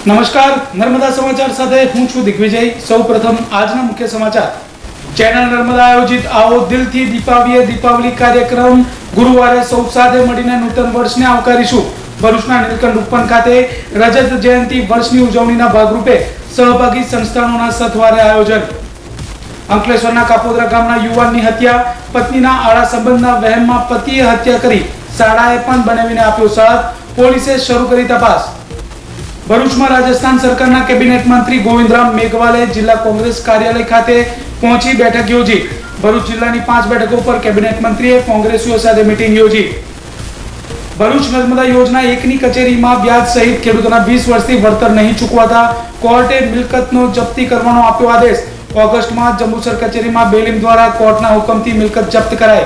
नमस्कार नर्मदा समाचार साथे हूँ छू दिग्विजय। सौ प्रथम आजना मुख्य समाचार। चैनल नर्मदा आयोजित आओ दिल थी दीपावली कार्यक्रम गुरुवारे सौ साथे मळीने नूतन वर्षने आवकारीशुं। भरूचना नीलकंठ उपवन खाते रजत जयंती वर्षनी उजवણીના ભાગરૂપે સહભાગી સંસ્થાનોના સથવારે આયોજન। અંકલેશ્વરના કાપોદ્રા ગામના યુવાનની હત્યા, પત્નીના આડા સંબંધના વહેમમાં પતિએ હત્યા કરી શાળાએ પણ બનાવીને આપ્યો સાથ। પોલીસે શરૂ કરી તપાસ। ભરૂચમાં રાજસ્થાન સરકારના કેબિનેટ મંત્રી ગોવિંદરામ મેઘવાલે જિલ્લા કોંગ્રેસ કાર્યાલય ખાતે પહોંચી બેઠક યોજી। ભરૂચ જિલ્લાની 5 બેઠકો પર કેબિનેટ મંત્રીએ કોંગ્રેસીઓ સાથે મીટિંગ યોજી। ભરૂચ નર્મદા યોજના 1ની કચેરીમાં વ્યાજ સહિત ખેડૂતોના 20 વર્ષથી વળતર નહીં ચૂકવાતા કોર્ટે મિલકતનો જપ્તી કરવાનો આપ્યો આદેશ। ઓગસ્ટમાં જંબુસર કચેરીમાં બેલીમ દ્વારા કોર્ટના હુકમથી મિલકત જપ્ત કરાઈ।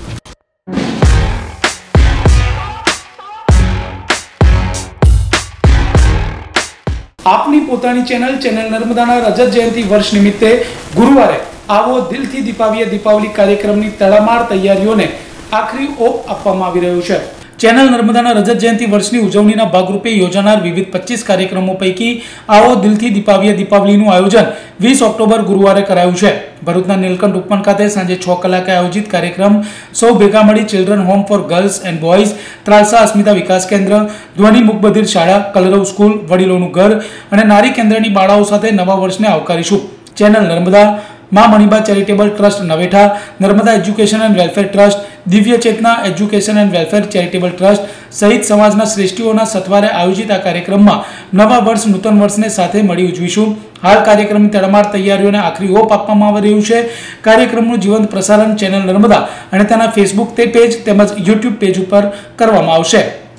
આપની પોતાની ચેનલ નર્મદાના રજત જયંતિ વર્ષ નિમિત્તે ગુરુવારે આવો દિલથી દીપાવલી કાર્યક્રમની તડામાર તૈયારીઓને આખરી ઓપ આપવામાં આવી રહ્યો છે। ચેનલ નર્મદાના રજત જયંતિ વર્ષની ઉજવણીના ભાગરૂપે યોજાનાર વિવિધ 25 કાર્યક્રમો પૈકી આવો દિલથી દીપાવલીનું આયોજન 20 ઓક્ટોબર ગુરુવારે કરાયું છે। ભરૂચના નીલકંઠ ઉપવન ખાતે સાંજે 6 કલાકે આયોજિત કાર્યક્રમ સૌ ભેગા મળી children home for girls and boys, Tralsa Asmita Vikas Kendra, Dhvani મુકબધિર શાળા, કલરવ સ્કૂલ, વડીલોનું ઘર અને નારી કેન્દ્રની બાળાઓ સાથે નવા વર્ષને આવકારીશું। Channel Narmada, Maa Maniba charitable trust Navetha, Narmada education and welfare trust, Divya Chetna education and welfare charitable trust सहित समाजना श्रेष्ठीओना सत्वारे आयोजित आ कार्यक्रममां नवा वर्ष नूतन वर्षने साथे मळी उजवीशुं। हाल कार्यक्रमनी तड़मार तैयारीओने आखरी ओप आपवामां आवी रह्युं छे। कार्यक्रमनुं जीवंत प्रसारण चेनल नर्मदा अने तेना फेसबुक पेज तेमज यूट्यूब पेज पर करवामां आवशे।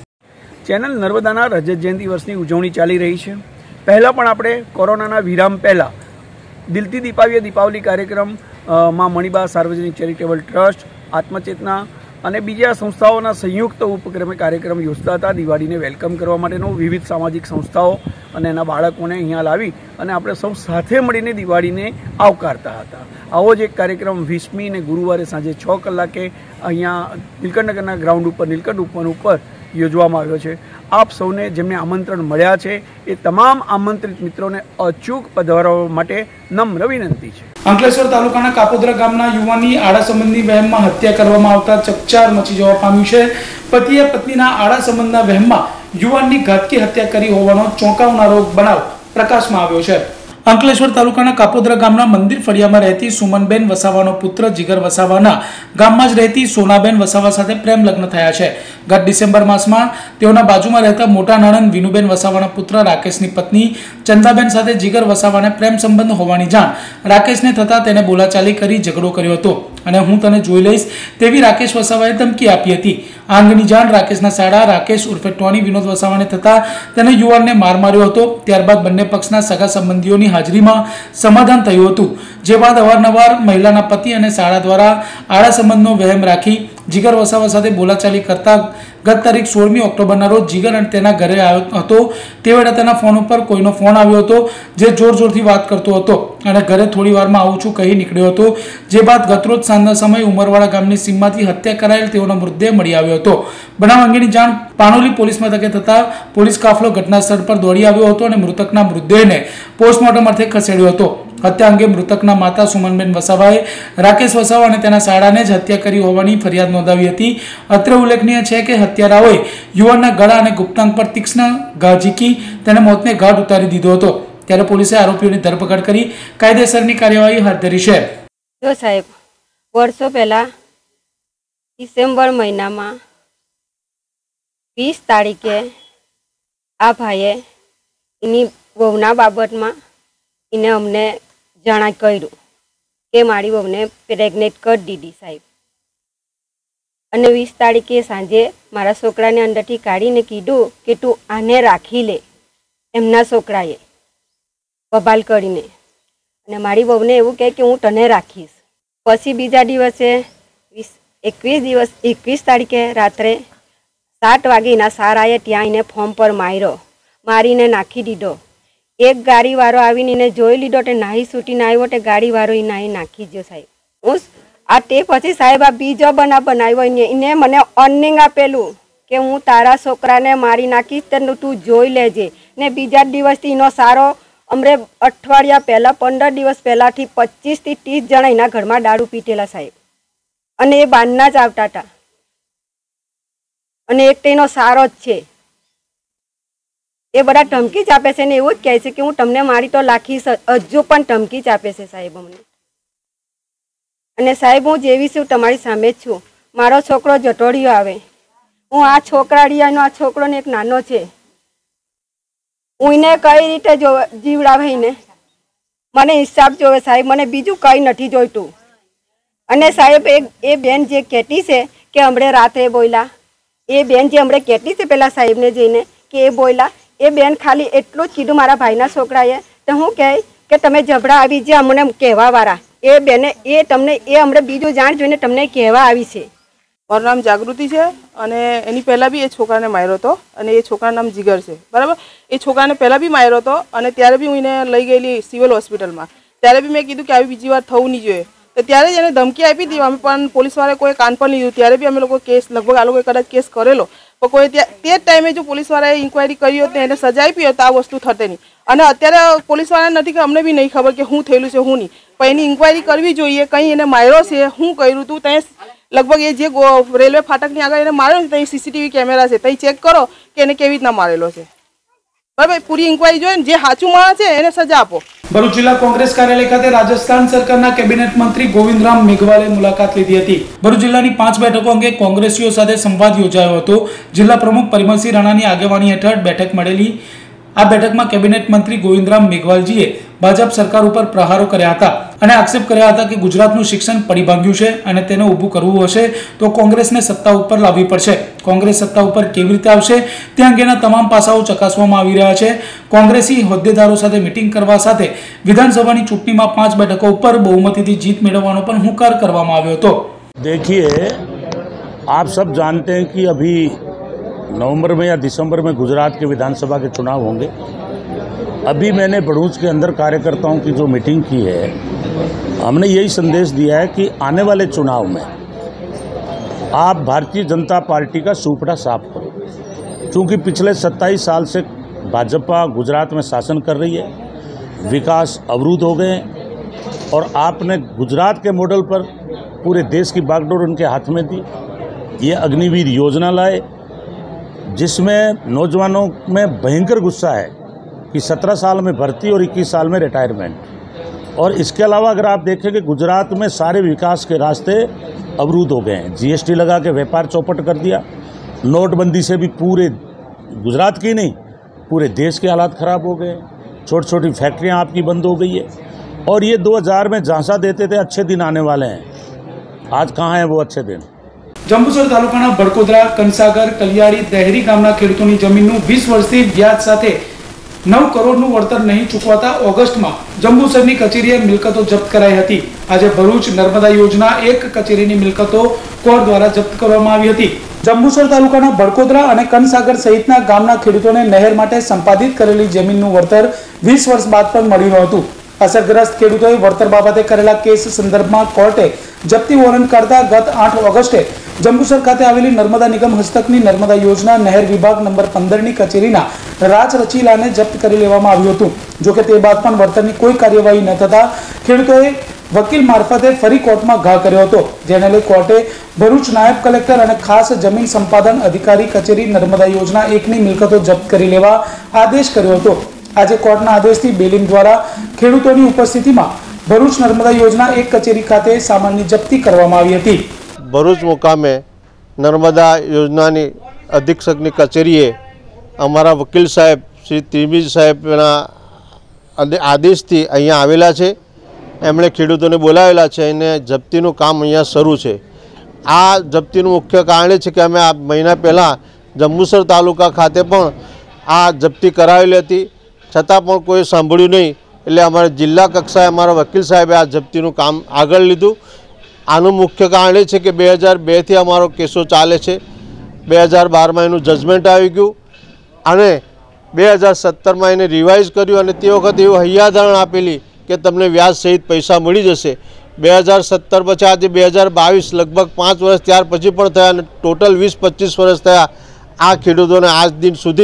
चेनल नर्मदाना रजत जयंती वर्षनी उजवणी चाली रही है। पहला पण आपणे कोरोनाना विराम पहला दिलथी दीपावली कार्यक्रम मां मणिबा सार्वजनिक चैरिटेबल ट्रस्ट, आत्मचेतना અને બીજા સંસ્થાઓના સંયુક્ત ઉપક્રમે કાર્યક્રમ યોજતા હતા। દિવાળીને વેલકમ કરવા માટેનો વિવિધ સામાજિક સંસ્થાઓ અને એના બાળકોને અહીંયા લાવી અને આપણે સૌ સાથે મળીને દિવાળીને આવકારતા હતા। આવો જ એક કાર્યક્રમ 20મી ને ગુરુવારે સાંજે 6 કલાકે અહીંયા નીલકંઠનગરના ગ્રાઉન્ડ ઉપર નીલકંઠ ઉપવન ઉપર યોજવામાં આવ્યો છે। આપ સૌને જેમને આમંત્રણ મળ્યા છે એ તમામ આમંત્રિત મિત્રોને અચૂક પધારવા માટે નમ્ર વિનંતી છે। અંકલેશ્વર તાલુકાના કાપોદ્રા ગામના યુવાનની આડા સંબંધની વહેમમાં હત્યા કરવામાં આવતા ચકચાર મચી જવા પામ્યું છે। પતિએ પત્નીના આડા સંબંધના વહેમમાં યુવાનની ઘાતકી હત્યા કરી હોવાનો ચોંકાવનારો બનાવ પ્રકાશમાં આવ્યો છે। અંકલેશ્વર તાલુકાના કાપોદ્રા ગામના મંદિર ફળિયામાં રહેતી સુમનબેન વસાવાનો પુત્ર જીગર વસાવાના ગામમાં જ રહેતી સોનાબેન વસાવા સાથે પ્રેમ લગ્ન થયા છે। ગત ડિસેમ્બર માસમાં તેઓના બાજુમાં રહેતા મોટા નણંદ વિનુબેન વસાવાના પુત્ર રાકેશની પત્ની ચંદાબેન સાથે જીગર વસાવાને પ્રેમ સંબંધ હોવાની જાણ રાકેશને થતા તેને બોલાચાલી કરી ઝઘડો કર્યો હતો અને હું તને જોઈ લઈશ તેવી રાકેશ વસાવાએ ધમકી આપી હતી। આ અંગેની જાણ રાકેશના સાળા રાકેશ ઉર્ફે ટોની વિનોદ વસાવાને થતા તેને યુવાનને માર માર્યો હતો। ત્યારબાદ બંને પક્ષના સગા સંબંધીઓની હાજરીમાં સમાધાન થયું હતું। જે બાદ અવારનવાર મહિલાના પતિ અને સાળા દ્વારા આડા સંબંધનો વહેમ રાખી જીગર વસાવા સાથે બોલાચાલી કરતા ગત તારીખ 16મી ઓક્ટોબરના રોજ જીગર અને તેના ઘરે આવ્યો હતો। તે વેળા તેના ફોન ઉપર કોઈનો ફોન આવ્યો હતો જે જોરજોરથી વાત કરતો હતો અને ઘરે થોડી વારમાં આવું છું કહી નીકળ્યો હતો। જે બાદ ગતરોજ સાંજના સમયે ઉમરવાડા ગામની સીમમાંથી હત્યા કરાયેલ તેઓનો મૃતદેહ મળી આવ્યો હતો। બનાવ અંગેની જાણ પાનોલી પોલીસ મથકે થતા પોલીસ કાફલો ઘટના સ્થળ પર દોડી આવ્યો હતો અને મૃતકના મૃતદેહને પોસ્ટમોર્ટમ અર્થે ખસેડ્યો હતો। हत्या अंगे मृतकना माता सुमनबेन वसावाए राकेश वसावा और तेना साळाने ज हत्या करी होवानी फरियाद नोंधावी हती। अत्र उल्लेखनीय है कि हत्याराओए युवानना गळा और गुप्तांग पर तीक्ष्ण घा झीकी तेने मौतने घाट उतारी दीधो हतो। त्यारे पोलीसे आरोपीओनी धरपकड़ करी कायदेसरनी कार्यवाही हाथ धरी छे। जो साहेब वर्षो पहला डिसेम्बर महीनामां 20 तारीखे आ भाईए एनी वहुना बाबतमां इने अमने जाण कर्યું કે મારી વહુને પ્રેગ્નેન્ટ કરી દીધી સાહેબ। અને 20 તારીખે સાંજે મારા છોકરાને અંદરથી કાઢીને કીધું કે તું આને રાખી લે એમના છોકરાએ બબાલ કરીને અને મારી વહુને એવું કહે કે હું તને રાખીશ। પછી બીજા દિવસે 21 તારીખે રાત્રે 7 વાગે એના સારાએ ત્યાં એને ફોર્મ પર મારીને નાખી દીધો। एक गाड़ी वारो आवीने जोई लीधो ते नाही छूटीने आव्यो ते गाड़ी वारो नाही नाखी गयो साहेब। उस आ ते पछी साहेब आ बीजो बनाव्यो इने मने अर्निंग आपेलू કે હું તારા છોકરાને મારી નાખીશ તો તું જોઈ લેજે ને બીજા દિવસથી એનો સારો અમરે અઠવાડિયા પહેલાં 15 દિવસ પહેલાંથી 25 થી 30 જણા એના ઘરમાં દારૂ પીટેલા સાહેબ, અને એ બહારના જ આવતા હતા, અને એક તેનો સારો જ છે. એ બધા ધમકી જ આપે છે ને એવું જ કહે છે કે હું તમને મારી તો લાખીશ, હજુ પણ ધમકી જ આપે છે સાહેબ અમને. અને સાહેબ હું જેવી છું તમારી સામે જ છું. મારો છોકરો જટોડિયો આવે, હું આ છોકરાડિયાનો આ છોકરોને એક નાનો છે, હું એને કઈ રીતે જીવડાવે એને, મને હિસાબ જોવે સાહેબ, મને બીજું કંઈ નથી જોઈતું. અને સાહેબ એ બેન જે કહેતી છે કે હમણે રાત્રે બોલ્યા, એ બેન જે હમણે કહેતી છે પેલા સાહેબને જઈને કે એ બોલ્યા, એ બેન ખાલી એટલું જ કીધું મારા ભાઈના છોકરાએ, તો હું કહે કે તમે જબડા આવી જે અમને કહેવાવાળા, એ બેને એ તમને એ હમણે બીજું જાણ જોઈને તમને કહેવા આવી છે. મારું નામ જાગૃતિ છે, અને એની પહેલાં બી એ છોકરાને માર્યો હતો, અને એ છોકરાનું નામ જીગર છે, બરાબર. એ છોકરાને પહેલાં બી માર્યો હતો, અને ત્યારે બી હું એને લઈ ગયેલી સિવિલ હોસ્પિટલમાં. ત્યારે બી મેં કીધું કે આવી બીજી વાર થવું નહીં જોઈએ, તો ત્યારે જ એને ધમકી આપી હતી. અમે પણ પોલીસવાળાએ કોઈ કાન પણ લીધું, ત્યારે બી અમે લોકો કેસ લગભગ આ લોકોએ કદાચ કેસ કરેલો, પણ કોઈ તે જ ટાઈમે જો પોલીસવાળાએ ઇન્ક્વાયરી કરી હોત ને એને સજા આપી હોત તો આ વસ્તુ થતે નહીં. અને અત્યારે પોલીસવાળાને નથી કે અમને બી નહીં ખબર કે શું થયેલું છે શું નહીં, પણ એની ઇન્ક્વાયરી કરવી જોઈએ, કંઈ એને માર્યો છે, શું કર્યું હતું ત્યાં. લગભગ એ જે રેલવે ફાટકની આગળ એને માર્યો છે ત્યાં સીસીટીવી કેમેરા છે, ત્યાં ચેક કરો કે એને કેવી રીતના મારેલો છે, બરાબર. પૂરી ઇન્ક્વાયરી જોઈએ ને જે સાચું માણસ છે એને સજા આપો. ભરૂચ જિલ્લા કોંગ્રેસ કાર્યાલય ખાતે રાજસ્થાન સરકારના કેબિનેટ મંત્રી ગોવિંદરામ મેઘવાલે મુલાકાત લીધી હતી. ભરૂચ જિલ્લાની 5 બેઠકો અંગે કોંગ્રેસીઓ સાથે સંવાદ યોજાયો હતો. જિલ્લા પ્રમુખ પરિમલસિંહ રાણાની આગેવાની હેઠળ બેઠક મળેલી. આ બેઠકમાં કેબિનેટ મંત્રી ગોવિંદરામ મેઘવાલજીએ ભાજપ સરકાર ઉપર પ્રહારો કર્યા હતા અને આક્ષેપ કર્યા હતા કે ગુજરાતનું શિક્ષણ પડી ભાંગ્યું છે અને તેને ઊભું કરવું હશે તો કોંગ્રેસને સત્તા ઉપર લાવવી પડશે. કોંગ્રેસ સત્તા ઉપર કેવી રીતે આવશે તે અંગેના તમામ પાસાઓ ચકાસવામાં આવી રહ્યા છે. કોંગ્રેસી હોદ્દેદારો સાથે મીટિંગ કરવા સાથે વિધાનસભાની ચૂંટણીમાં 5 બેઠકો ઉપર બહુમતીથી જીત મેળવવાનો પણ હુંકાર કરવામાં આવ્યો હતો. देखिए, आप सब जानते हैं कि अभी नवंबर में या दिसंबर में गुजरात के विधानसभा के चुनाव होंगे. अभी मैंने भरूच के अंदर कार्यकर्ताओं की जो मीटिंग की है, हमने यही संदेश दिया है कि आने वाले चुनाव में आप भारतीय जनता पार्टी का सूपड़ा साफ करो, क्योंकि पिछले 27 साल से भाजपा गुजरात में शासन कर रही है, विकास अवरुद्ध हो गए और आपने गुजरात के मॉडल पर पूरे देश की बागडोर उनके हाथ में दी. ये अग्निवीर योजना लाए जिसमें नौजवानों में भयंकर गुस्सा है कि 17 साल में भर्ती और 21 साल में रिटायरमेंट. और इसके अलावा अगर आप देखें कि गुजरात में सारे विकास के रास्ते अवरुद्ध हो गए हैं. जीएसटी लगा के व्यापार चौपट कर दिया. नोटबंदी से भी पूरे गुजरात की नहीं पूरे देश के हालात ख़राब हो गए. छोटी छोटी फैक्ट्रियां आपकी बंद हो गई है. और ये 2000 में झांसा देते थे अच्छे दिन आने वाले हैं, आज कहाँ हैं वो अच्छे दिन. જંબુસર તાલુકાના બડકોદરા, કંસાગર, કલિયાળી, દહેરી ગામના ખેડૂતોની જમીનનું 20 વર્ષથી વ્યાજ સાથે 9 કરોડનું વળતર નહીં ચૂકવાતા ઓગસ્ટમાં જંબુસરની કચેરીએ મિલકતો જપ્ત કરાઈ હતી. આજે ભરૂચ નર્મદા યોજના 1 કચેરીની મિલકતો કોર્ટ દ્વારા જપ્ત કરવામાં આવી હતી. જંબુસર તાલુકાના બડકોદરા અને કંસાગર સહિતના ગામના ખેડૂતોને નહેર માટે સંપાદિત કરેલી જમીનનું વળતર 20 વર્ષ બાદ પણ મળ્યું ન હતું. અસરગ્રસ્ત ખેડૂતોએ વળતર બાબતે કરેલા કેસ સંદર્ભમાં કોર્ટે જપ્તી વોરંટ કાઢતા ગત 8 ઓગસ્ટે જંબુસર ખાતે આવેલી નર્મદા નિગમ હસ્તકની નર્મદા યોજના નહેર વિભાગ નંબર 15ની કચેરીના રાજ રચીલાને જપ્ત કરી લેવામાં આવ્યું હતું. જોકે તે બાદ પણ વળતરની કોઈ કાર્યવાહી ન થતા ખેડૂતોએ વકીલ મારફતે ફરી કોર્ટમાં ઘા કર્યો હતો, જેને લઈ કોર્ટે ભરૂચ નાયબ કલેક્ટર અને ખાસ જમીન સંપાદન અધિકારી કચેરી નર્મદા યોજના 1ની મિલકતો જપ્ત કરી લેવા આદેશ કર્યો હતો. આજે કોર્ટના આદેશથી બેલીમ દ્વારા ખેડૂતોની ઉપસ્થિતિમાં ભરૂચ નર્મદા યોજના 1 કચેરી ખાતે સામાનની જપ્તી કરવામાં આવી હતી. ભરૂચ મુકામે નર્મદા યોજનાની અધિક્ષકની કચેરીએ અમારા વકીલ સાહેબ શ્રી ત્રિવેદી સાહેબના આદેશથી અહીંયા આવેલા છે. એમણે ખેડૂતોને બોલાવેલા છે અને જપ્તીનું કામ અહીંયા શરૂ છે. આ જપ્તીનું મુખ્ય કારણ છે કે અમે આ મહિના પહેલાં જંબુસર તાલુકા ખાતે પણ આ જપ્તી કરાવેલી હતી, છતાં પણ કોઈ સાંભળ્યું નહીં. એટલે અમારા જિલ્લા કક્ષાએ અમારા વકીલ સાહેબે આ જપ્તીનું કામ આગળ લીધું. આનું મુખ્ય કારણ એ છે કે 2002થી અમારો કેસો ચાલે છે. 2012માં એનું જજમેન્ટ આવી ગયું અને 2017માં એને રિવાઇઝ કર્યું અને તે વખતે એવું હૈયાધારણ આપેલી કે તમને વ્યાજ સહિત પૈસા મળી જશે. 2017 પછી આજે 2022 લગભગ 5 વર્ષ ત્યાર પછી પણ થયા અને ટોટલ 20-25 વર્ષ થયા. આ ખેડૂતોને આજ દિન સુધી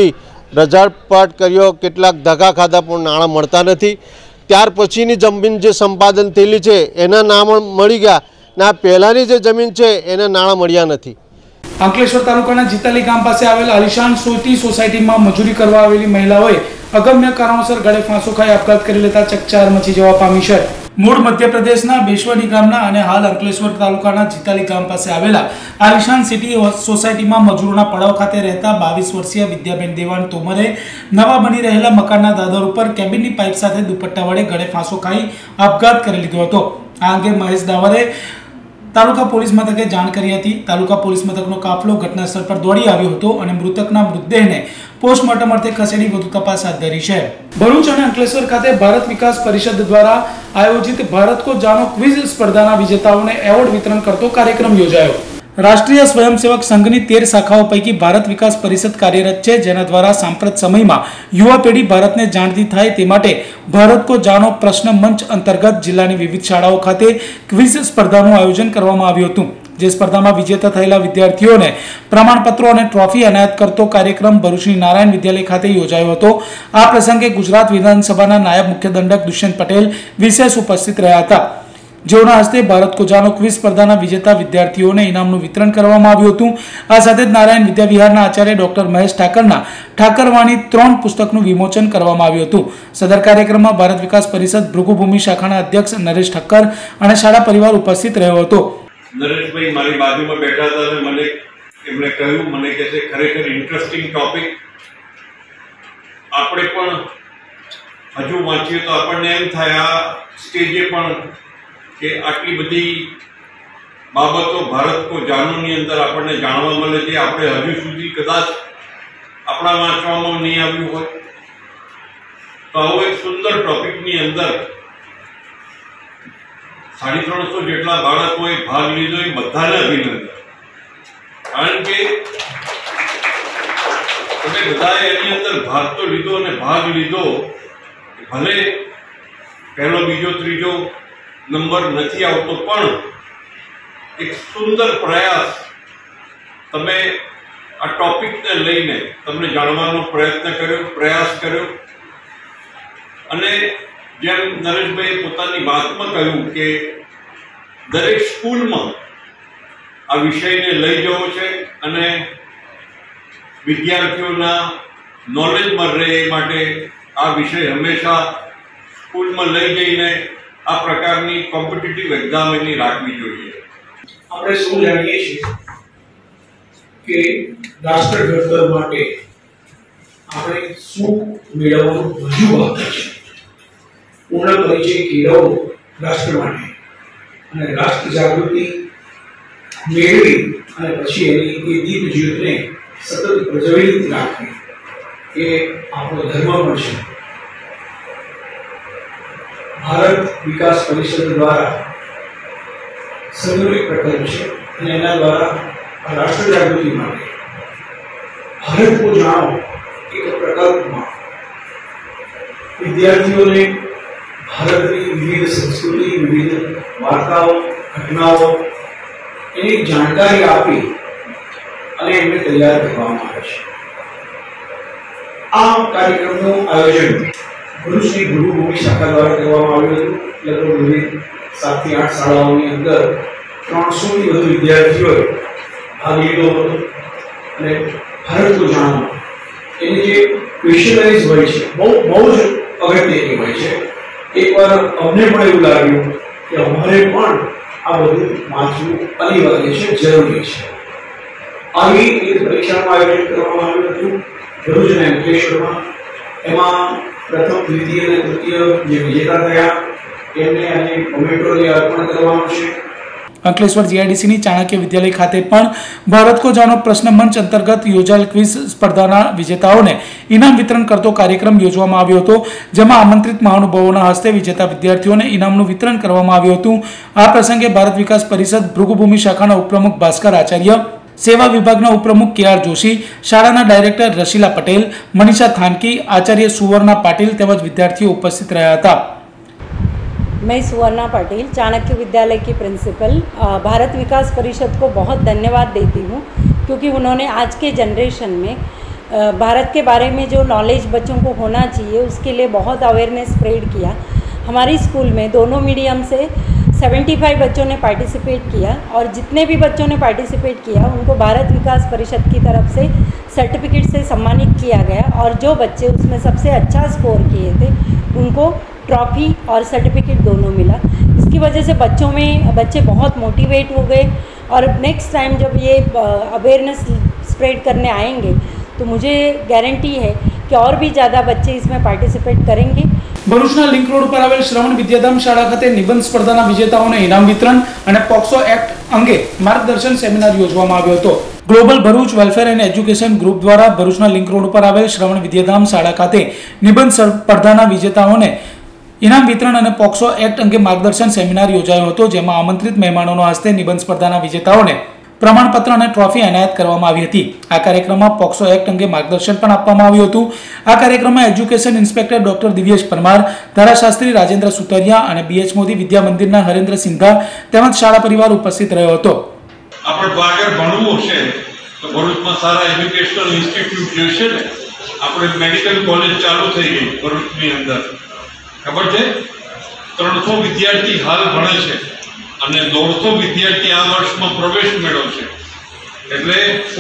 રજાપાટ કર્યો, કેટલાક ધક્કા ખાધા પણ નાણાં મળતા નથી। ત્યાર પછીની જમીન જે સંપાદન થયેલી છે એના નામ મળી ગયા ને આ પહેલાંની જે જમીન છે એના નાણાં મળ્યા નથી। અંકલેશ્વર તાલુકાના જીતાલી ગામ પાસે આવેલ આલિશાન સોટી સોસાયટીમાં મજૂરી કરવા આવેલી મહિલાઓએ અગમ્ય કારણોસર ગળે ફાંસો ખાઈ આપઘાત કરી લેતા ચકચાર મચી જવા પામી છે। મૂળ મધ્યપ્રદેશના બેશવડી ગામના અને હાલ અંકલેશ્વર તાલુકાના જીતાલી ગામ પાસે આવેલા આલિશાન સિટી સોસાયટીમાં મજૂરોના પડાવ ખાતે રહેતા 22 વર્ષીય વિદ્યાબેન દેવાન તોમરે નવા બની રહેલા મકાનના દાદર ઉપર કેબિનની પાઇપ સાથે દુપટ્ટા વડે ગળે ફાંસો ખાઈ આપઘાત કરી લીધો હતો। આ અંગે મહેશ દાવરે તાલુકા પોલીસ મથકે જાણ કરી હતી। તાલુકા પોલીસ મથકનો કાફલો ઘટનાસ્થળ પર દોડી આવ્યો હતો અને મૃતકના મૃતદેહને પોસ્ટમોર્ટમ અર્થે ખસેડી વધુ તપાસ હાથ ધરી છે। ભરૂચ અને અંકલેશ્વર ખાતે ભારત વિકાસ પરિષદ દ્વારા આયોજિત ભારત કો જાનો ક્વિઝ સ્પર્ધાના વિજેતાઓને એવોર્ડ વિતરણ કરતો કાર્યક્રમ યોજાયો। રાષ્ટ્રીય સ્વયંસેવક સંઘની 13 શાખાઓ પૈકી ભારત વિકાસ પરિષદ કાર્યરત છે, જેના દ્વારા સાંપ્રત સમયમાં યુવા પેઢી ભારતને જાણતી થાય તે માટે ભારત કો જાનો પ્રશ્ન મંચ અંતર્ગત જિલ્લાની વિવિધ શાળાઓ ખાતે ક્વિઝ સ્પર્ધાનું આયોજન કરવામાં આવ્યું હતું। જે સ્પર્ધામાં વિજેતા થયેલા વિદ્યાર્થીઓને પ્રમાણપત્રો અને ટ્રોફી એનાયત કરતો કાર્યક્રમ ભરૂચની નારાયણ વિદ્યાલય ખાતે યોજાયો હતો। આ પ્રસંગે ગુજરાત વિધાનસભાના નાયબ મુખ્ય દંડક દુષ્યંત પટેલ વિશેષ ઉપસ્થિત રહ્યા હતા, જેઓના હસ્તે ભારત કો જાનો ક્વિઝ સ્પર્ધાના વિજેતા વિદ્યાર્થીઓને ઇનામનું વિતરણ કરવામાં આવ્યું હતું। આ સાથે જ નારાયણ વિદ્યાવિહારના આચાર્ય ડોક્ટર મહેશ ઠાકરના ઠાકરવાણી 3 પુસ્તકનું વિમોચન કરવામાં આવ્યું હતું। સદર કાર્યક્રમમાં ભારત વિકાસ પરિષદ ભૃગુભૂમિ શાખાના અધ્યક્ષ નરેશ ઠક્કર અને શાળા પરિવાર ઉપસ્થિત રહ્યો હતો। નરેશભાઈ મારી બાજુમાં બેઠા હતા અને મને એમણે કહ્યું, મને કહે છે ખરેખર ઇન્ટરેસ્ટિંગ ટોપિક, આપણે પણ હજુ વાંચીએ તો આપણને એમ થાય આ સ્ટેજે પણ કે આટલી બધી બાબતો ભારત કો જાનોની અંદર આપણને જાણવા મળે છે, આપણે હજુ સુધી કદાચ આપણા વાંચવામાં નહીં આવ્યું હોય। તો આવો એક સુંદર ટોપિકની અંદર 350 જેટલા બાળકોએ ભાગ લીધો, એ બધાને અભિનંદન। કારણ કે તમે બધાએ એની અંદર ભાગ તો લીધો અને ભાગ લીધો, ભલે પહેલો બીજો ત્રીજો નંબર નથી આવતો, પણ એક સુંદર પ્રયાસ તમે આ ટોપિકને લઈને તમને જાણવાનો પ્રયાસ કર્યો। અને જેમ નરેશભાઈએ પોતાની વાતમાં કહ્યું કે દરેક સ્કૂલમાં આ વિષયને લઈ જવો છે અને વિદ્યાર્થીઓના નોલેજમાં રહે એ માટે આ વિષય હંમેશા સ્કૂલમાં લઈ જઈને આ પ્રકારની કોમ્પિટિટિવ એક્ઝામ એની રાખવી જોઈએ। આપણે સૌ જાણીએ છીએ કે રાષ્ટ્ર ઘડતર માટે આપણે શું મેળવવાનું હજુ બાકી છે। પૂર્ણ પરિચય કેળવવો રાષ્ટ્ર માટે અને રાષ્ટ્ર જાગૃતિ મેળવી અને પછી એની એ દીપ જ્યોતને સતત પ્રજ્વલિત રાખવી એ આપણો ધર્મ પણ છે। ભારત વિકાસ પરિષદ દ્વારા સંગઠિત પ્રકલ્પ છે અને એના દ્વારા રાષ્ટ્ર જાગૃતિ માટે ભારત કો જાણો એક પ્રકલ્પમાં વિદ્યાર્થીઓને ભારતની વિવિધ સંસ્કૃતિ, વિવિધ વાર્તાઓ, ઘટનાઓ એની જાણકારી આપી અને એમને તૈયાર કરવામાં આવે છે। આ કાર્યક્રમનું આયોજન ભરૂચની ભૃગુભૂમિ શાખા દ્વારા કરવામાં આવ્યું હતું। લગભગ વિવિધ 7 થી 8 શાળાઓની અંદર 300 થી વધુ વિદ્યાર્થીઓએ ભાગ લીધો હતો અને ભારત કો જાણો એની જે ક્વેશ્ચનરીઝ હોય છે બહુ જ અગત્યની હોય છે। એકવાર અમને પણ એવું લાગ્યું કે અમારે પણ આ બધું વાંચવું અનિવાર્ય છે, જરૂરી છે। આવી એક પરીક્ષાનું આયોજન કરવામાં આવ્યું હતું ભરૂચ અને અંકલેશ્વરમાં। એમાં પ્રથમ, દ્વિતીય અને તૃતીય જે વિજેતા થયા એમને આજે મોમેન્ટોને અર્પણ કરવાનું છે। અંકલેશ્વર જીઆઈડીસીની ચાણક્ય વિદ્યાલય ખાતે પણ ભારત કો જાનો પ્રશ્ન મંચ અંતર્ગત યોજાયેલ ક્વિઝ સ્પર્ધાના વિજેતાઓને ઇનામ વિતરણ કરતો કાર્યક્રમ યોજવામાં આવ્યો હતો, જેમાં આમંત્રિત મહાનુભાવોના હસ્તે વિજેતા વિદ્યાર્થીઓને ઇનામનું વિતરણ કરવામાં આવ્યું હતું। આ પ્રસંગે ભારત વિકાસ પરિષદ ભૃગુભૂમિ શાખાના ઉપપ્રમુખ ભાસ્કર આચાર્ય, સેવા વિભાગના ઉપપ્રમુખ કે.આર. જોશી, શાળાના ડાયરેક્ટર રસીલા પટેલ, મનીષા થાનકી, આચાર્ય સુવર્ણા પાટીલ તેમજ વિદ્યાર્થીઓ ઉપસ્થિત રહ્યા હતા। मैं सुवर्णा पटेल, चाणक्य विद्यालय की प्रिंसिपल, भारत विकास परिषद को बहुत धन्यवाद देती हूँ क्योंकि उन्होंने आज के जनरेशन में भारत के बारे में जो नॉलेज बच्चों को होना चाहिए उसके लिए बहुत अवेयरनेस स्प्रेड किया। हमारी स्कूल में दोनों मीडियम से 75 बच्चों ने पार्टिसिपेट किया और जितने भी बच्चों ने पार्टिसिपेट किया उनको भारत विकास परिषद की तरफ से सर्टिफिकेट से सम्मानित किया गया और जो बच्चे उसमें सबसे अच्छा स्कोर किए थे उनको ट्रॉफी और सर्टिफिकेट दोनों मिला। इसकी वजह से बच्चे बहुत मोटिवेट हो गए और नेक्स्ट टाइम जब ये अवेयरनेस स्प्रेड करने आएंगे तो मुझे गारंटी है कि और भी ज़्यादा बच्चे इसमें पार्टिसिपेट करेंगे। ભરૂચના લિંક રોડ પર આવેલ શ્રવણ વિદ્યાધામ શાળા ખાતે નિબંધ સ્પર્ધાના વિજેતાઓને ઇનામ વિતરણ અને પોક્સો એક્ટ અંગે માર્ગદર્શન સેમિનાર યોજવામાં આવ્યો હતો। Global Bharuch welfare and education group દ્વારા ભરૂચના લિંક રોડ પર આવેલ શ્રવણ વિદ્યાધામ શાળા ખાતે નિબંધ સ્પર્ધાના વિજેતાઓને ઇનામ વિતરણ અને પોક્સો એક્ટ અંગે માર્ગદર્શન સેમિનાર યોજાયો હતો, જેમાં આમંત્રિત મહેમાનોના હસ્તે નિબંધ સ્પર્ધાના વિજેતાઓને પ્રમાણપત્ર અને ટ્રોફી એનાયત કરવામાં આવી હતી। આ કાર્યક્રમમાં પોક્સો એક્ટ અંગે માર્ગદર્શન પણ આપવામાં આવ્યું હતું। આ કાર્યક્રમમાં education inspector doctor Divyesh Parmar, ધારાશાસ્ત્રી રાજેન્દ્ર સુતરિયા અને બીએચ મોદી વિદ્યા મંદિરના હરેન્દ્ર સિંધા તેમજ શાળા પરિવાર ઉપસ્થિત રહ્યો હતો। આપણે આગળ ભણવું છે તો ભરૂચમાં સારા એજ્યુકેશનલ ઇન્સ્ટિટ્યૂટ જે છે ને, આપણે મેડિકલ કોલેજ ચાલુ થઈ ગઈ ભરૂચની અંદર, ખબર છે? 300 વિદ્યાર્થી હાલ ભણે છે અને 150 વિદ્યાર્થી આ વર્ષમાં પ્રવેશ મેળવશે, એટલે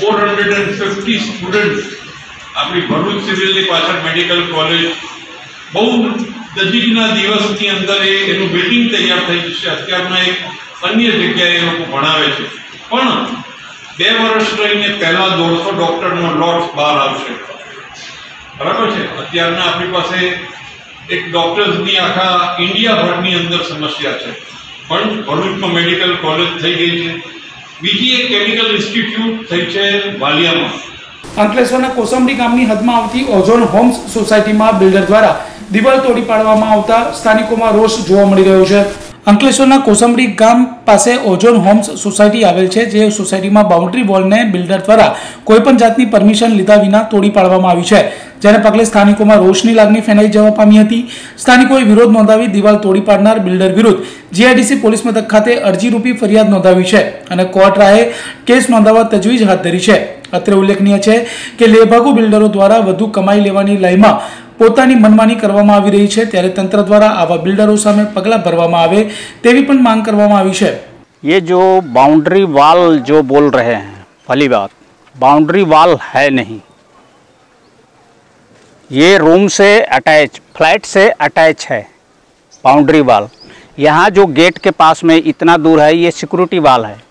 450 સ્ટુડન્ટ આપણી ભરૂચ સિવિલની પાછળ મેડિકલ કોલેજ બહુ નજીકના દિવસની અંદર એનું બિલ્ડિંગ તૈયાર થઈ જશે। અત્યારના એક અન્ય જગ્યાએ એ લોકો ભણાવે છે, પણ 2 વર્ષ રહીને પહેલા 150 ડૉક્ટરનો લોટ બહાર આવશે, બરાબર છે? અત્યારના આપણી પાસે એક ડૉક્ટર્સની આખા ઇન્ડિયાભરની અંદર સમસ્યા છે, પણ ભરૂચમાં મેડિકલ કોલેજ થઈ ગઈ છે। બીજી એક કેમિકલ ઇન્સ્ટિટ્યૂટ થઈ છે વાલિયામાં। અંકલેશ્વરના કોસંબડી ગામની હદમાં આવતી ઓઝોન હોમ્સ સોસાયટીમાં બિલ્ડર દ્વારા દિવાલ તોડી પાડવામાં આવતા સ્થાનિકોમાં રોષ જોવા મળી રહ્યો છે। અંકલેશ્વરના કોસંબડી ગામ પાસે ઓઝોન હોમ્સ સોસાયટી આવેલ છે, જે સોસાયટીમાં બાઉન્ડ્રી વોલને બિલ્ડર દ્વારા કોઈપણ જાતની પરમિશન લીધા વિના તોડી પાડવામાં આવી છે, જેને પગલે સ્થાનિકોમાં રોષની લાગણી ફેલાઈ જવા પામી હતી। સ્થાનિકોએ વિરોધ નોંધાવી દિવાલ તોડી પાડનાર બિલ્ડર વિરુદ્ધ જીઆઈડીસી પોલીસ મથક ખાતે અરજીરૂપી ફરિયાદ નોંધાવી છે અને કોર્ટ રાહે કેસ નોંધાવવા તજવીજ હાથ ધરી છે। અત્રે ઉલ્લેખનીય છે કે લેભાગુ બિલ્ડરો દ્વારા વધુ કમાઈ લેવાની લયમાં પોતાની મનમાની કરવામાં આવી રહી છે, ત્યારે તંત્ર દ્વારા આવા બિલ્ડરો સામે પગલાં ભરવામાં આવે તેવી પણ માંગ કરવામાં આવી છે। ये जो बाउंड्री वाल जो बोल रहे हैं, पहली बात बाउंड्री वाल है नहीं, ये रूम से अटैच, फ्लैट से अटैच है बाउंड्री वाल। यहाँ जो गेट के पास में इतना दूर है ये सिक्योरिटी वाल है,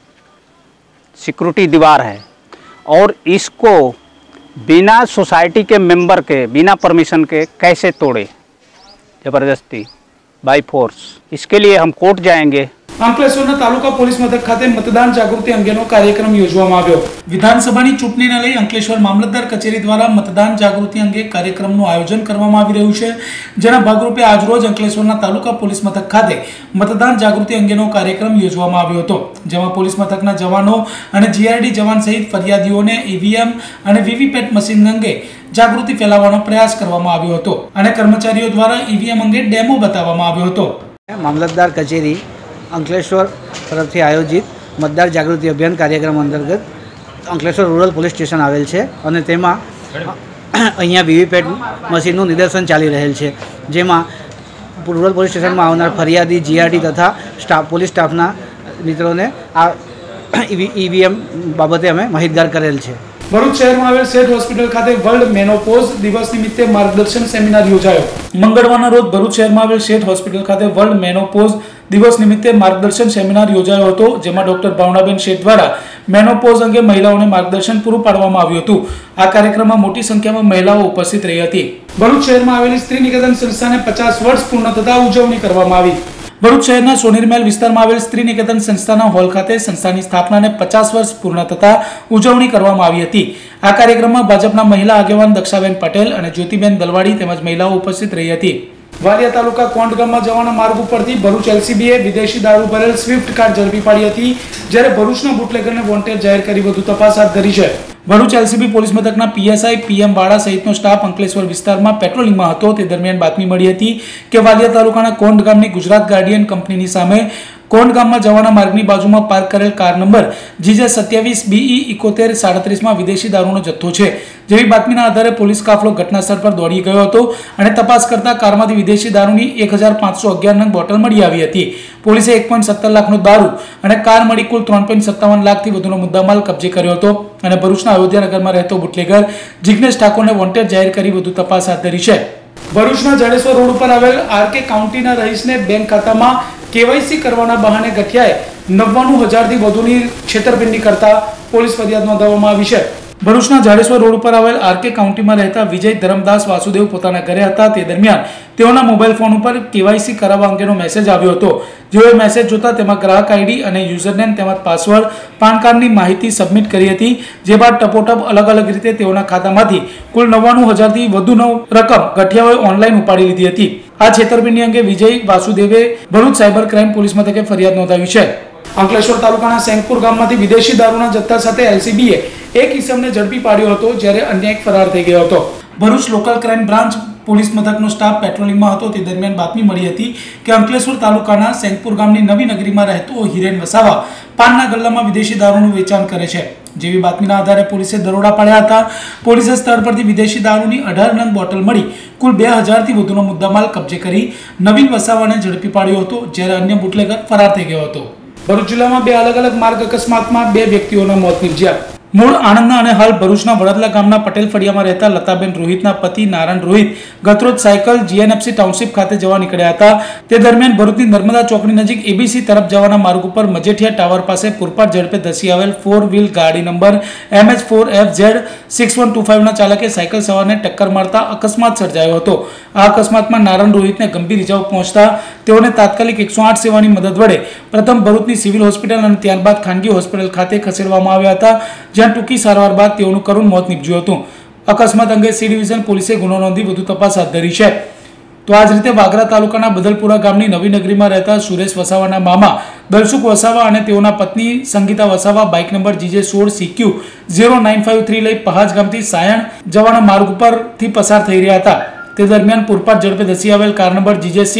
सिक्योरिटी दीवार है, और इसको बिना सोसाइटी के मेंबर के, बिना परमिशन के कैसे तोड़े ज़बरदस्ती बाय फोर्स। इसके लिए हम कोर्ट जाएंगे। અંકલેશ્વરના તાલુકા પોલીસ મથક ખાતે મતદાન જાગૃતિ અંગેનો કાર્યક્રમ યોજવામાં આવ્યો। વિધાનસભાની ચૂંટણીને લઈ અંકલેશ્વર મામલતદાર કચેરી દ્વારા મતદાન જાગૃતિ અંગે કાર્યક્રમનું આયોજન કરવામાં આવી રહ્યું છે, જેના ભાગરૂપે આજરોજ અંકલેશ્વરના તાલુકા પોલીસ મથક ખાતે મતદાન જાગૃતિ અંગેનો કાર્યક્રમ યોજવામાં આવ્યો હતો, જેમાં પોલીસ મથકના જવાનો અને જીઆરડી જવાન સહિત ફરિયાદીઓને ઈવીએમ અને વીવીપેટ મશીન અંગે જાગૃતિ ફેલાવવાનો પ્રયાસ કરવામાં આવ્યો હતો અને કર્મચારીઓ દ્વારા ઈવીએમ અંગે ડેમો બતાવવામાં આવ્યો હતો। મામલતદાર કચેરી અંકલેશ્વર તરફથી આયોજિત મતદાર જાગૃતિ અભિયાન કાર્યક્રમ અંતર્ગત અંકલેશ્વર રૂરલ પોલીસ સ્ટેશન આવેલ છે અને તેમાં અહીંયા વીવીપેટ મશીનનું નિદર્શન ચાલી રહેલ છે, જેમાં રૂરલ પોલીસ સ્ટેશનમાં આવનાર ફરિયાદી, જીઆરડી તથા પોલીસ સ્ટાફના મિત્રોને આ ઈવીએમ બાબતે અમે માહિતગાર કરેલ છે। ભરૂચ શહેરમાં આવેલ સેઠ હોસ્પિટલ ખાતે વર્લ્ડ મેનોપોઝ દિવસ નિમિત્તે માર્ગદર્શન સેમિનાર યોજાયો। મંગળવારના રોજ ભરૂચ શહેરમાં આવેલ સેઠ હોસ્પિટલ ખાતે વર્લ્ડ મેનોપોઝ દિવસ નિમિત્તે માર્ગદર્શન સેમિનાર યોજાયો હતો, જેમાં ડોક્ટર ભાવનાબેન શેઠ દ્વારા મેનોપોઝ અંગે મહિલાઓને માર્ગદર્શન પૂરું પાડવામાં આવ્યું હતું। આ કાર્યક્રમમાં મોટી સંખ્યામાં મહિલાઓ ઉપસ્થિત રહી હતી। ભરૂચ શહેરમાં આવેલી સ્ત્રી નિકેતન સંસ્થાને 50 વર્ષ પૂર્ણ થતા ઉજવણી કરવામાં આવી। ભરૂચ શહેરના સોનીરમહેલ વિસ્તારમાં આવેલ સ્ત્રી નિકેતન સંસ્થાના હોલ ખાતે સંસ્થાની સ્થાપનાને 50 વર્ષ પૂર્ણ થતા ઉજવણી કરવામાં આવી હતી। આ કાર્યક્રમમાં ભાજપના મહિલા આગેવાન દક્ષાબેન પટેલ અને જ્યોતિબેન દલવાડી તેમજ મહિલાઓ ઉપસ્થિત રહી હતી। વાલિયા તાલુકા કોંડ ગામમાં જવાના માર્ગ ઉપરથી ભરૂચ એલસીબીએ વિદેશી દારૂ ભરેલ સ્વિફ્ટ કાર ઝડપી પાડી હતી, જ્યારે ભરૂચના બુટલેગરને વોન્ટેડ જાહેર કરી વધુ તપાસ હાથ ધરી છે। ભરૂચ એલસીબી પોલીસ મથકના પીએસઆઈ પીએમ વાળા સહિતનો સ્ટાફ અંકલેશ્વર વિસ્તારમાં પેટ્રોલિંગમાં હતો, તે દરમિયાન બાતમી મળી હતી કે વાલિયા તાલુકાના કોંડ ગામની ગુજરાત ગાર્ડિયન કંપનીની સામે કોંડ ગામમાં જવાના માર્ગની બાજુમાં પાર્ક કરેલ કાર નંબર GJ27BE7137 માં વિદેશી દારૂનો જથ્થો છે જેવી બાતમીના આધારે પોલીસ કાફલો ઘટના સ્થળ પર દોડી ગયો હતો અને તપાસ કરતા કારમાંથી વિદેશી દારૂની 1511 નંગ બોટલ મળી આવી હતી। પોલીસે 1.17 લાખનો દારૂ અને કાર મળી કુલ 3.57 લાખથી વધુનો મુદ્દામાલ કબજે કર્યો હતો અને ભરૂચના અયોધ્યાનગરમાં રહેતો બુટલેગર જિગ્નેશ ઠાકોરને વોન્ટેડ જાહેર કરી વધુ તપાસ હાથ ધરી છે। ભરૂચના જાડેશ્વર રોડ ઉપર આવેલ આરકે કાઉન્ટીના રહીશને બેંક ખાતામાં કેવાયસી કરવાના બહાને ગઠિયાએ 99,000 થી વધુની છેતરપિંડી કરતા પોલીસ ફરિયાદ નોંધાવવામાં આવી છે। ભરૂચના જાડેશ્વર રોડ ઉપર આવેલ આરકે કાઉન્ટીમાં રહેતા વિજય ધરમદાસ વાસુદેવ પોતાના ઘરે હતા તે દરમિયાન તેઓના મોબાઈલ ફોન ઉપર કેવાયસી કરાવવા અંગેનો મેસેજ આવ્યો હતો। જેઓએ મેસેજ જોતા તેમાં ગ્રાહક આઈડી અને યુઝરનેમ તેમજ પાસવર્ડ પાન કાર્ડની માહિતી સબમિટ કરી હતી જે બાદ ટપોટપ અલગ અલગ રીતે તેઓના ખાતામાંથી કુલ 99,000 થી વધુનો રકમ ગઠિયાઓએ ઓનલાઈન ઉપાડી લીધી હતી। આ છેતરપિંડી અંગે વિજય વાસુદેવે ભરૂચ સાયબર ક્રાઇમ પોલીસ મથકે ફરિયાદ નોંધાવી છે। અંકલેશ્વર તાલુકાના સેંગપુર ગામમાંથી વિદેશી દારૂના જથ્થા સાથે એલસીબીએ એક ઇસમને ઝડપી પાડ્યો હતો જ્યારે અન્ય એક ફરાર થઈ ગયો હતો। Bharuch local crime branch police મથકનો સ્ટાફ પેટ્રોલિંગમાં હતો તે દરમિયાન બાતમી મળી હતી કે અંકલેશ્વર તાલુકાના સેંગપુર ગામની નવી નગરીમાં રહેતો હિરેન વસાવા પાનના ગલ્લામાં વિદેશી દારૂનું વેચાણ કરે છે જેવી બાતમીના આધારે પોલીસે દરોડા પાડ્યા હતા। પોલીસે સ્થળ પરથી વિદેશી દારૂની 18 નંગ બોટલ મળી કુલ 2000 થી વધુનો મુદ્દામાલ કબજે કરી નવીન વસાવાને ઝડપી પાડ્યો હતો જ્યારે અન્ય બુટલેગર ફરાર થઈ ગયો હતો। ભરૂચ જિલ્લામાં બે અલગ અલગ માર્ગ અકસ્માતમાં બે વ્યક્તિઓના મોત નીપજ્યા। મૂળ આણંદના અને હાલ ભરૂચના વડદલા ગામના પટેલ ફળિયામાં રહેતા લતાબેન રોહિતના પતિ નારાયણ રોહિત ગતરોજ સાયકલ જીએનએફસી ટાઉનશીપ ખાતે જવા નીકળ્યા હતા। તે દરમિયાન ભરૂચની નર્મદા ચોકડી નજીક એબીસી તરફ જવાના માર્ગ ઉપર મજેઠિયા ટાવર પાસે પૂરપાટ ઝડપે ધસી આવેલ 4 વ્હીલ ગાડી નંબર MH4FZ6125 ના ચાલકે સાયકલ સવારને ટક્કર મારતા અકસ્માત સર્જાયો હતો। આ અકસ્માતમાં નારાયણ રોહિતને ગંભીર ઇજાઓ પહોંચતા તેઓને તાત્કાલિક 108 સેવાની મદદ વડે પ્રથમ ભરૂચની સિવિલ હોસ્પિટલ અને ત્યારબાદ ખાનગી હોસ્પિટલ ખાતે ખસેડવામાં આવ્યા હતા જ્યાં ટૂંકી સારવાર બાદ તેઓનું કરુણ મોત નીપજ્યું હતું। અકસ્માત અંગે સી ડિવિઝન પોલીસે ગુનો નોંધી વધુ તપાસ હાથ ધરી છે। તો આ જ રીતે વાગરા તાલુકાના બદલપુરા ગામની નવી નગરીમાં રહેતા સુરેશ વસાવાના મામા દલસુખ વસાવા અને તેઓના પત્ની Sangeeta Vasava bike number GJ16CQ0953 લઈ પહાજ ગામથી સાયણ જવાના માર્ગ ઉપરથી પસાર થઈ રહ્યા હતા। તે દરમિયાન પૂરપાટ ઝડપે ધસી આવેલ કાર નંબર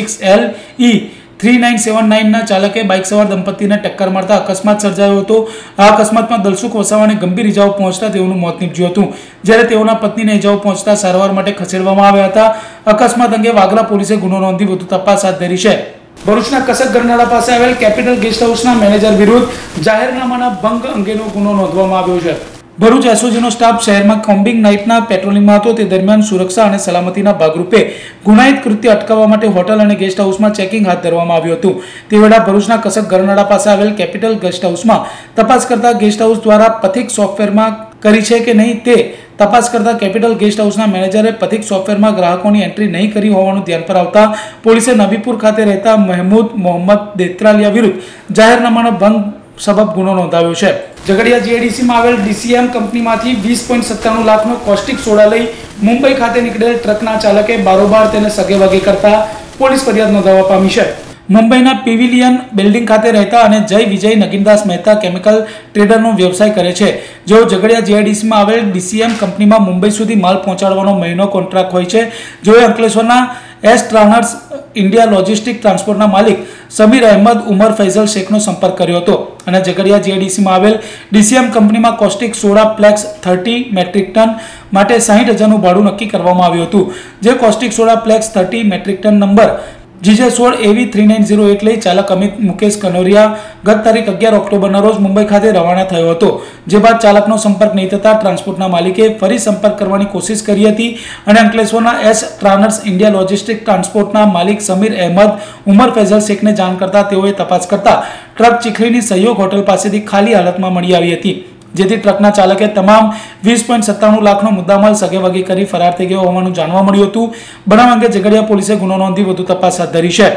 GJ6LE3979 ના ચાલકે બાઇક સવાર દંપતીને ટક્કર મારતા અકસ્માત સર્જાયો હતો। આ અકસ્માતમાં દલસુખ વસાવાને ગંભીર ઇજાઓ પહોંચતા તેઓનું મોત નીપજ્યું હતું જ્યારે તેઓના પત્નીને ઇજાઓ પહોંચતા સારવાર માટે ખસેડવામાં આવ્યા હતા। અકસ્માત અંગે વાગરા પોલીસે ગુનો નોંધી વધુ તપાસ હાથ ધરી છે। ભરૂચના કસક ગરનાળા પાસે આવેલ કેપિટલ ગેસ્ટ હાઉસના મેનેજર વિરુદ્ધ જાહેરનામાના ભંગ અંગેનો ગુનો નોંધવામાં આવ્યો છે। ભરૂચ એસઓજીનો સ્ટાફ શહેરમાં કોમ્બિંગ નાઇટના પેટ્રોલિંગમાં હતો તે દરમિયાન સુરક્ષા અને સલામતીના ભાગરૂપે ગુનાહિત કૃત્ય અટકાવવા માટે હોટલ અને ગેસ્ટ હાઉસમાં ચેકિંગ હાથ ધરવામાં આવ્યું હતું। તે વેળા ભરૂચના કસક ગરનાળા પાસે આવેલ કેપિટલ ગેસ્ટ હાઉસમાં તપાસ કરતા ગેસ્ટ હાઉસ દ્વારા પથિક સોફ્ટવેરમાં કરી છે કે નહીં તે તપાસ કરતા કેપિટલ ગેસ્ટ હાઉસના મેનેજરે પથિક સોફ્ટવેરમાં ગ્રાહકોની એન્ટ્રી નહીં કરી હોવાનું ધ્યાન પર આવતા પોલીસે નબીપુર ખાતે રહેતા મહેમૂદ મોહમ્મદ દેત્રાલિયા વિરુદ્ધ જાહેરનામાનો ભંગ સબબ ગુનો નોંધાવ્યો છે। ઝઘડિયા જીઆઈડીસીમાં આવેલ ડીસીએમ કંપનીમાંથી 20.97 લાખનો કોસ્ટિક સોડા લઈ મુંબઈ ખાતે નીકળેલ ટ્રકના ચાલકે બારોબાર તેને સગેવગે કરતા પોલીસ ફરિયાદ નોંધાવવા પામી છે। મુંબઈના પેવિલિયન બિલ્ડિંગ ખાતે રહેતા અને જય વિજય નગીનદાસ મહેતા કેમિકલ ટ્રેડરનો વ્યવસાય કરે છે જેઓ ઝઘડિયા જીઆઈડીસીમાં આવેલ ડીસીએમ કંપનીમાં મુંબઈ સુધી માલ પહોંચાડવાનો મહિનો કોન્ટ્રાક્ટ હોય છે। જેઓએ અંકલેશ્વરના એસ ટ્રાનર્સ ઇન્ડિયા લોજિસ્ટિક ટ્રાન્સપોર્ટના માલિક સમીર અહેમદ ઉમર ફૈઝલ શેખનો સંપર્ક કર્યો હતો અને ઝઘડિયા જીઆઈડીસીમાં આવેલ ડીસીએમ કંપનીમાં caustic soda flakes 30 metric ton માટે 60,000નું ભાડું નક્કી કરવામાં આવ્યું હતું। જે caustic soda flakes 30 metric ton number GJ16AV3908 લઈ ચાલક અમિત મુકેશ કનોરિયા ગત તારીખ 11 ઓક્ટોબરના રોજ મુંબઈ ખાતે રવાના થયો હતો। જે બાદ ચાલકનો સંપર્ક નહીં થતા ટ્રાન્સપોર્ટના માલિકે ફરી સંપર્ક કરવાની કોશિશ કરી હતી અને અંકલેશ્વરના એસ ટ્રાનર્સ ઇન્ડિયા લોજિસ્ટિક ટ્રાન્સપોર્ટના માલિક સમીર અહેમદ ઉમર ફૈઝલ શેખને જાણ કરતા તેઓએ તપાસ કરતા ટ્રક ચીખલીની સહયોગ હોટલ પાસેથી ખાલી હાલતમાં મળી આવી હતી જેથી ટ્રકના ચાલકે તમામ 20.97 લાખનો મુદ્દામાલ સગેવગે કરી ફરાર થઈ ગયો હોવાનું જાણવા મળ્યું હતું। બનાવ અંગે ઝઘડિયા પોલીસે ગુનો નોંધી વધુ તપાસ હાથ ધરી છે।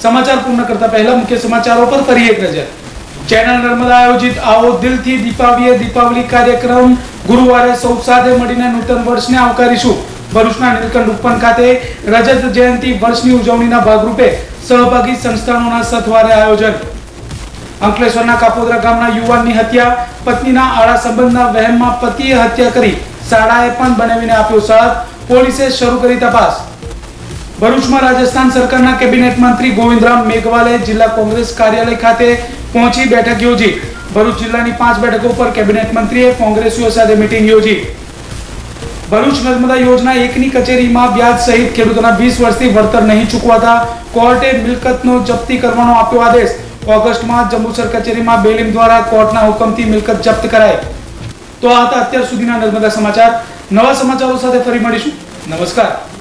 समाचार पूर्ण करता पहला मुख्य समाचारों पर फरी एक नजर। चैनल नर्मदा आयोजित आओ दिलथी दीपावली कार्यक्रम गुरुवारे सौ साथे मळीने नूतन वर्षने आवकारीशुं। भरूचना નીલકંઠ ઉપવન ખાતે રજત જયંતિ વર્ષની ઉજવણીના ભાગરૂપે સહભાગી સંસ્થાનોના સથવારે આયોજન। અંકલેશ્વરના કાપોદ્રા ગામના યુવાનની હત્યા, પત્નીના આડા સંબંધના વહેમમાં પતિએ હત્યા કરી શાળાએ પણ બનાવીને આપ્યો સાથ, પોલીસે શરૂ કરી તપાસ। ભરૂચમાં રાજસ્થાન સરકારના કેબિનેટ મંત્રી ગોવિંદરામ મેઘવાલે જિલ્લા કોંગ્રેસ કાર્યાલય ખાતે પહોંચી બેઠક યોજી। ભરૂચ જિલ્લાની 5 બેઠકો પર કેબિનેટ મંત્રીએ કોંગ્રેસીઓ સાથે મીટિંગ યોજી। ભરૂચ નર્મદા યોજના 1ની કચેરીમાં વ્યાજ સહિત ખેડૂતોના 20 વર્ષથી વળતર નહીં ચૂકવાતા કોર્ટે મિલકતનો જપ્તી કરવાનો આપ્યો આદેશ। ઓગસ્ટમાં જંબુસર કચેરીમાં બેલીમ દ્વારા કોર્ટના હુકમથી મિલકત જપ્ત કરાઈ। તો આ હતા અત્યાર સુધીના નર્મદા સમાચાર। નવા સમાચારો સાથે ફરી મળીશું। નમસ્કાર।